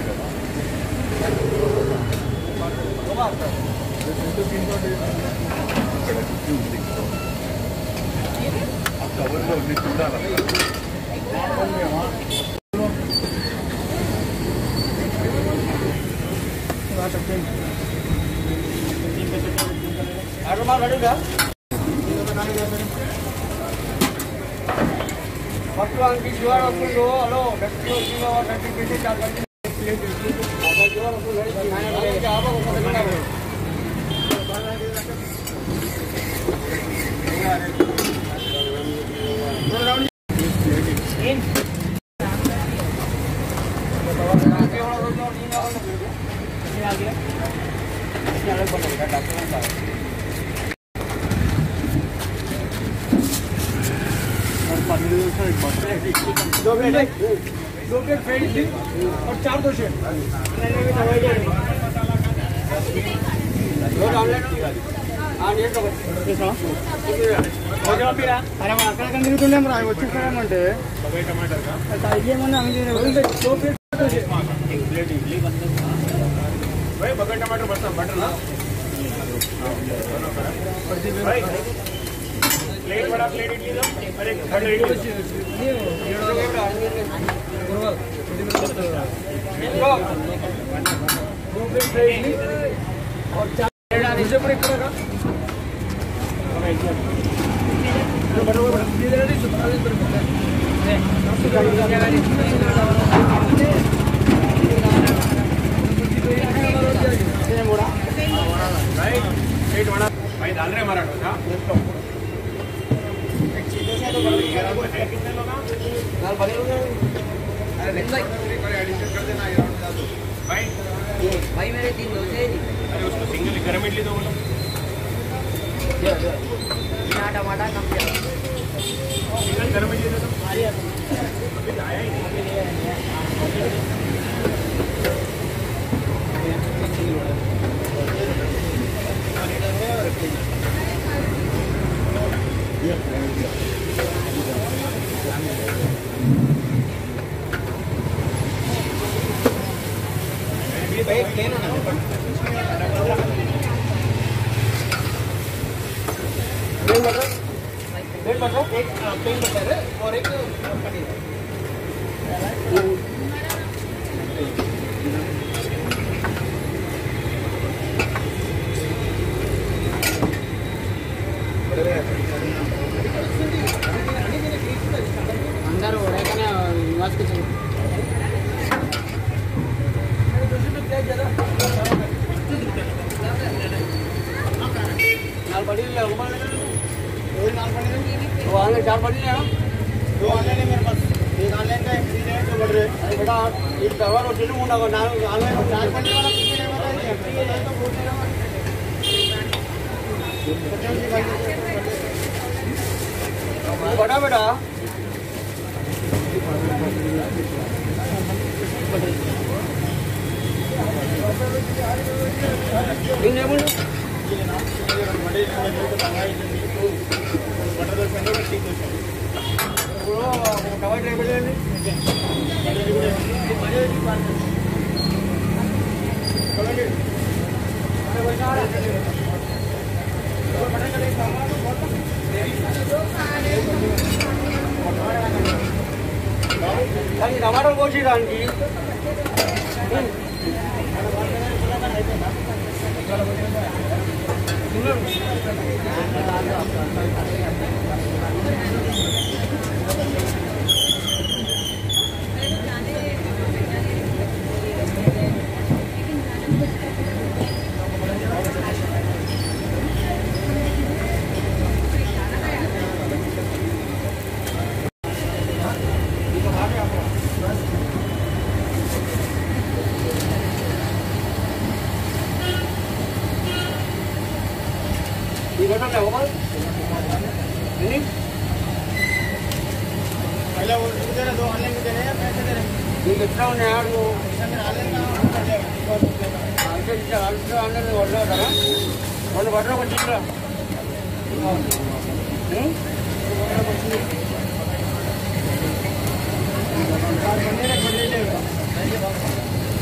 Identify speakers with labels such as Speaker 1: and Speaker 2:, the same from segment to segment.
Speaker 1: కవర్లో ఉంది చూడాలి. दो प्लेट फ्राइड इडली और 4 डोसे अरे मैं अక్కడ తిరుగుతున్నాం రా వచ్చేసామంటే ఇడ్లీ ఏమన్నా दो प्लेट डोसे एक प्लेट इडली बनता भाई बगैर टमाटर बस बटर ना भाई प्लेट बड़ा प्लेट इडली दो अरे बटर इडली दो प्लेट इडली और 4 डोसे पर एक का भाई डाल रहे हमारा भाई मेरे 3 डोसे अरे उसको सिंगल गरम इडली दो बोलो टमाटर कम सिंगल गरम इडली दे दो अभी आया ही भाई प्लेन होना प्लेन बटर एक प्लेन बटर और एक पनीर अंदर हो रहा है क्या निवास के चलो नाल पड़ी ले रुमाल ले दो नाल पड़ी दो आने 4 पड़ी ले 2 ऑनलाइन है मेरे पास एक ऑनलाइन का एक फ्री है तो बढ़ रहे अरे बेटा एक कवर और तीन मुंडा को नाल ऑनलाइन 4 पड़ी वाला फ्री है तो बोल रहा बड़ा बेटा टमाटर कोसी दांगी बटन है वो नहीं पहले वो दे रहे 2 ऑनलाइन दे रहे हैं पैसे दे रहे हैं ये कितना है यार वो ऑनलाइन का ऑनलाइन में ऑर्डर करा और बटन को ठीक रहा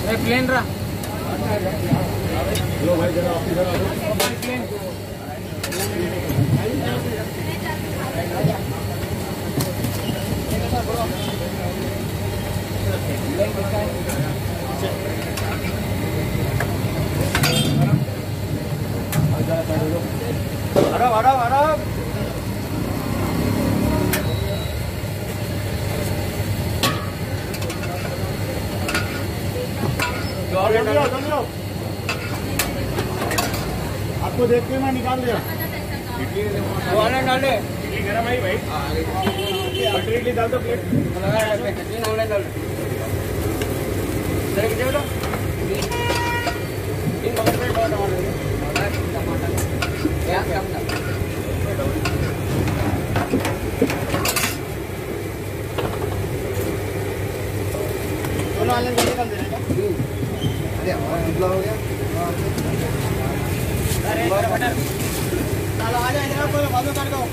Speaker 1: प्लेन रहा
Speaker 2: लो भाई जरा आप इधर आ जाओ।
Speaker 1: Arab.
Speaker 2: आपको देख के मैं निकाल दिया।
Speaker 1: डाल दे।
Speaker 2: इडली गरम है भाई। बटर इडली डाल दो प्लेट।
Speaker 1: ऑनलाइन डाल दोनों ऑनलाइन निकाल दे अरे हो गया चलो आ जाए कोई बाजू कर दो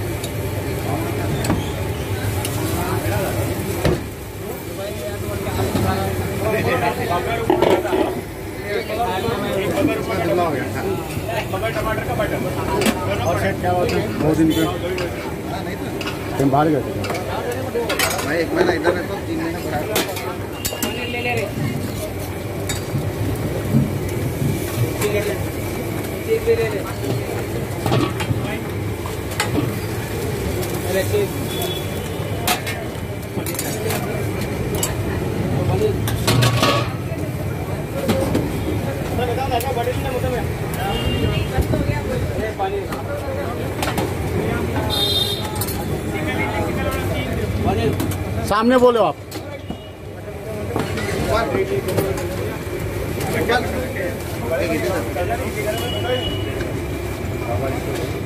Speaker 2: टमाटर का बटर और सेट क्या होता है 2 दिन के तुम बाहर गए
Speaker 1: भाई 1 महीना इधर है तो 3 महीना पूरा
Speaker 2: सामने बोलो आप